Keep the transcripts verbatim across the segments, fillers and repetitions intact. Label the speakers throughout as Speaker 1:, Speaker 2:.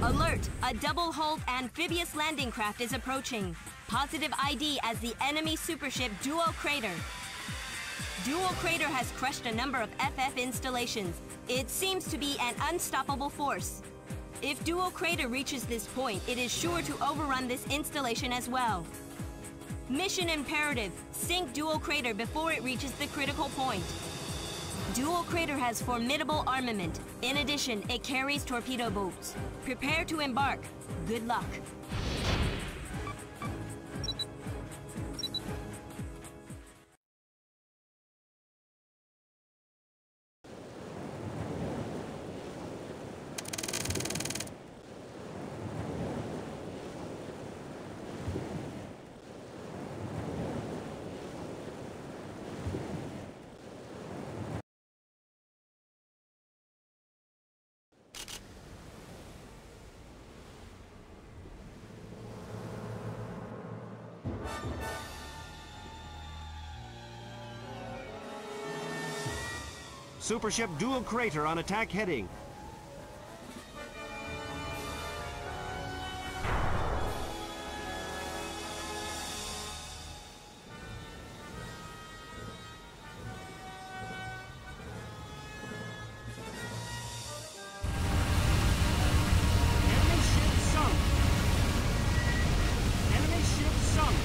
Speaker 1: Alert! A double-hulled amphibious landing craft is approaching. Positive I D as the enemy supership Duo Crater. Duo Crater has crushed a number of F F installations. It seems to be an unstoppable force. If Duo Crater reaches this point, it is sure to overrun this installation as well. Mission imperative: sink Duo Crater before it reaches the critical point. Duo Crater has formidable armament. In addition, it carries torpedo boats. Prepare to embark. Good luck.
Speaker 2: Supership Duo Crater on attack heading. Enemy ship sunk. Enemy ship sunk.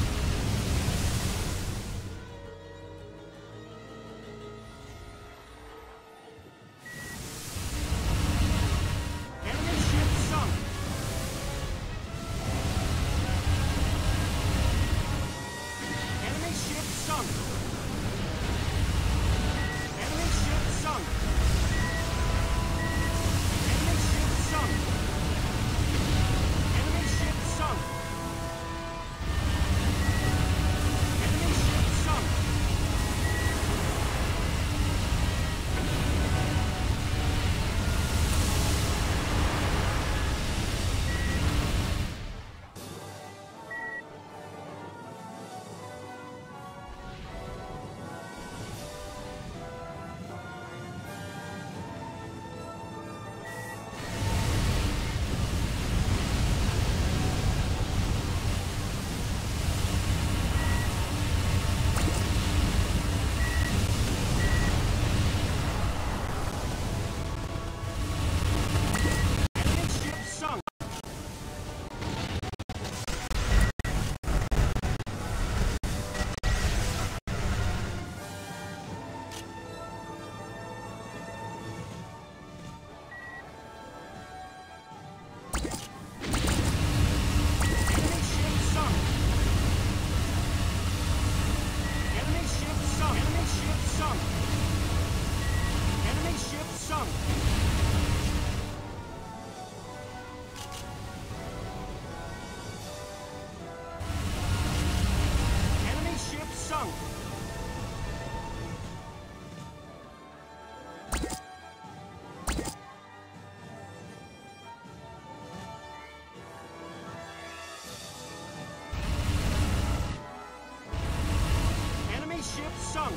Speaker 2: Sunk.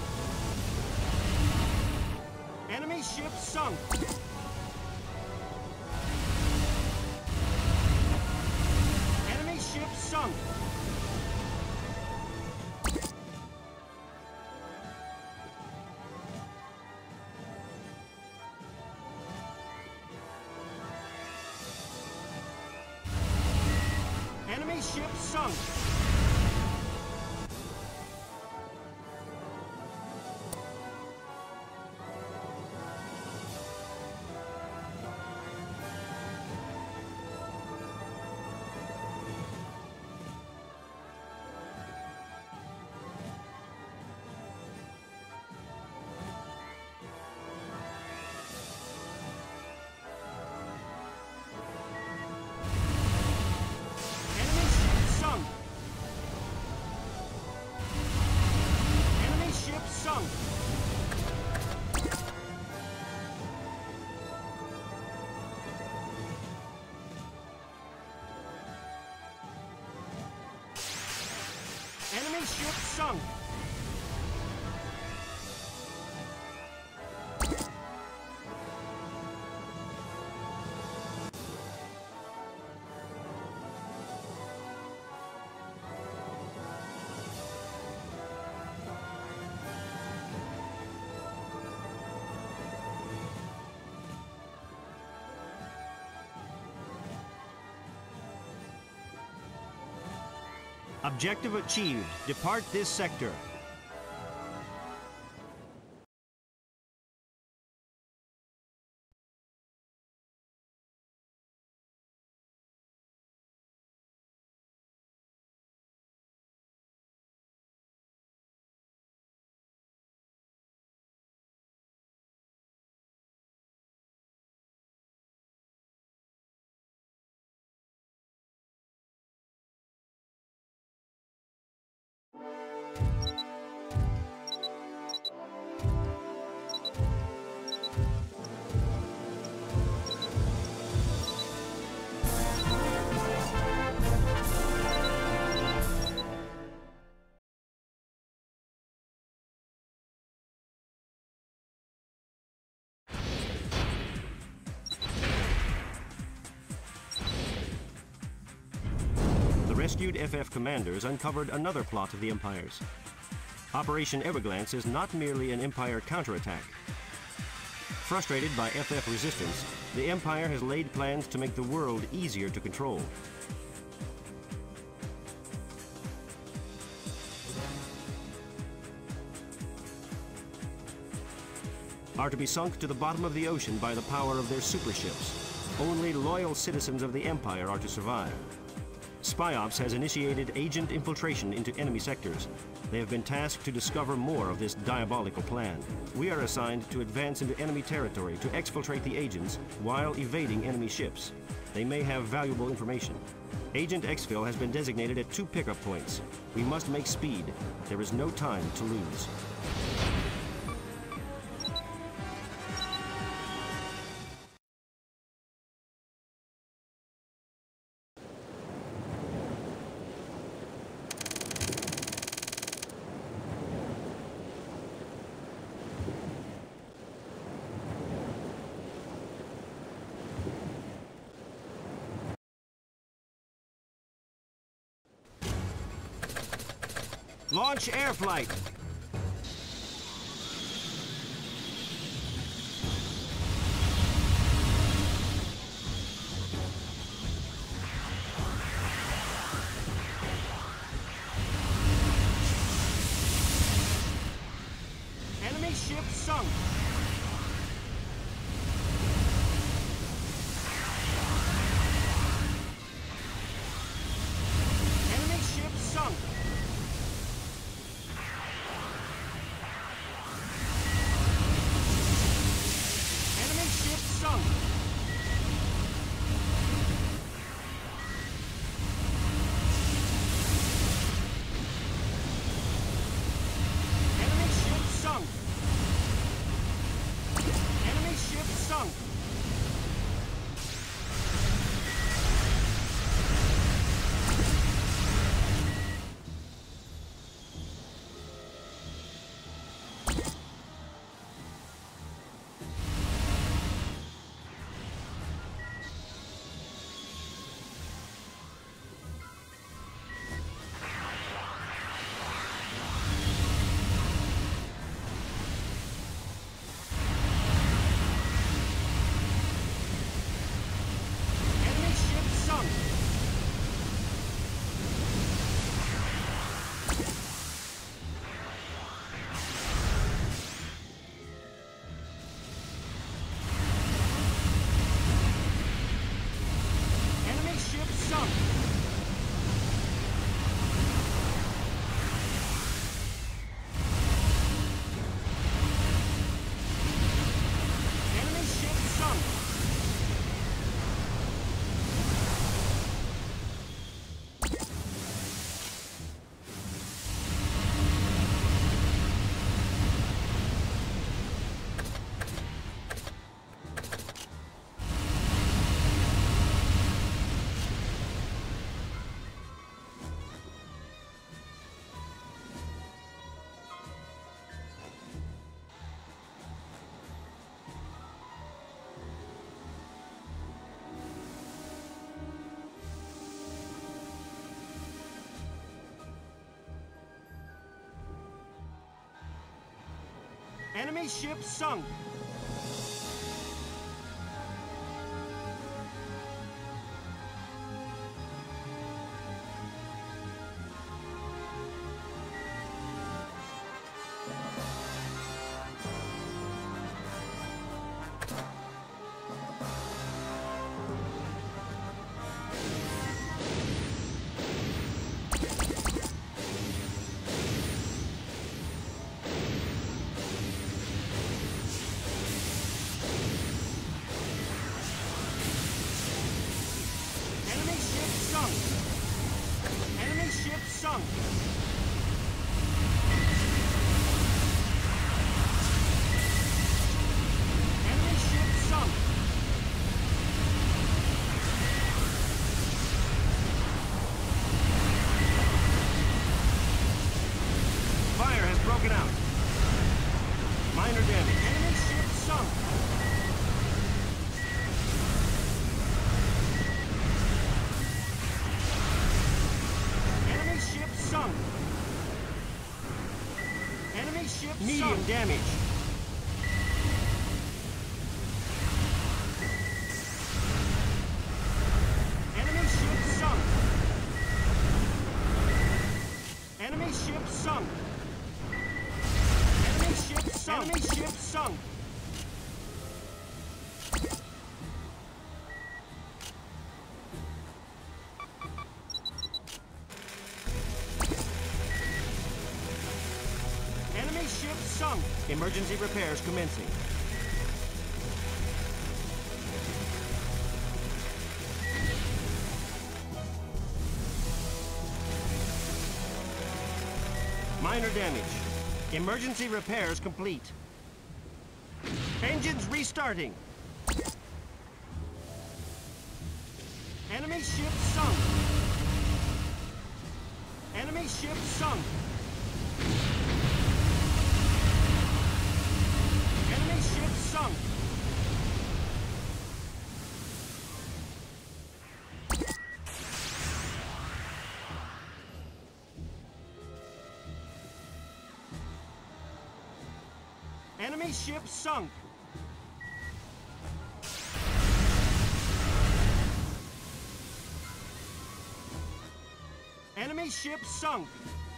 Speaker 2: Enemy ship sunk. Enemy ship sunk. Enemy ship sunk. Enemy ship sunk. Objective achieved. Depart this sector. Rescued F F commanders uncovered another plot of the Empire's. Operation Everglance is not merely an Empire counterattack. Frustrated by F F resistance, the Empire has laid plans to make the world easier to control. Are to be sunk to the bottom of the ocean by the power of their superships. Only loyal citizens of the Empire are to survive. SpyOps has initiated agent infiltration into enemy sectors. They have been tasked to discover more of this diabolical plan. We are assigned to advance into enemy territory to exfiltrate the agents while evading enemy ships. They may have valuable information. Agent Exfil has been designated at two pickup points. We must make speed. There is no time to lose. Launch air flight. Enemy ship sunk. Enemy ship sunk. Enemy ship sunk. Minor damage.
Speaker 3: Enemy ship sunk. Enemy ship sunk. Enemy ship
Speaker 2: Medium
Speaker 3: sunk.
Speaker 2: damage.
Speaker 3: Enemy ship sunk. Enemy ship sunk. Enemy ship sunk. Enemy ship sunk. Enemy ship sunk.
Speaker 2: Emergency repairs commencing. Minor damage. Emergency repairs complete. Engines restarting.
Speaker 3: Enemy ship sunk. Enemy ship sunk. Enemy ship sunk. Enemy ship sunk. Enemy ship sunk.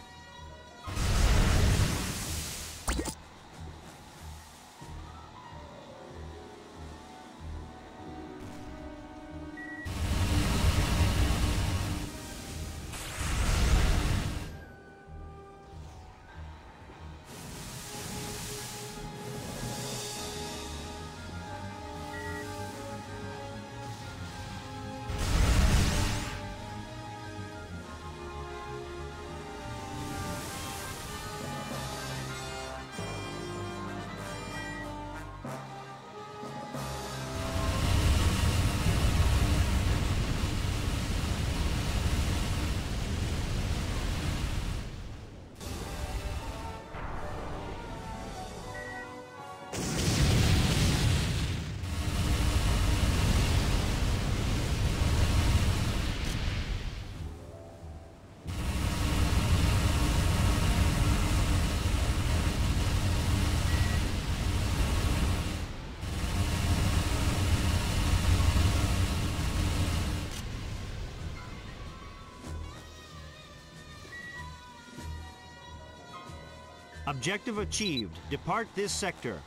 Speaker 2: Objective achieved. Depart this sector.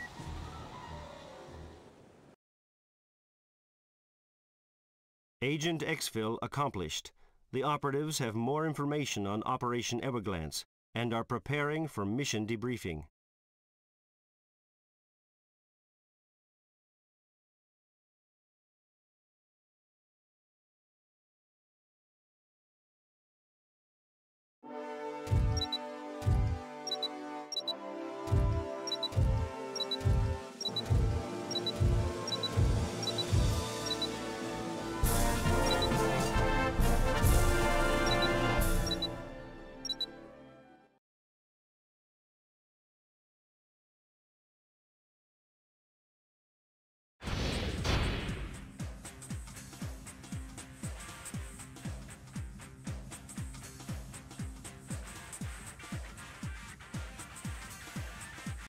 Speaker 2: Agent exfil accomplished. The operatives have more information on Operation Everglance and are preparing for mission debriefing.